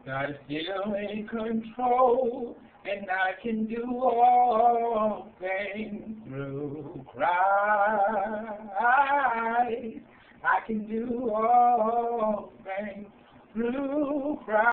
God is still in control, and I can do all things through Christ. I can do all things through Christ.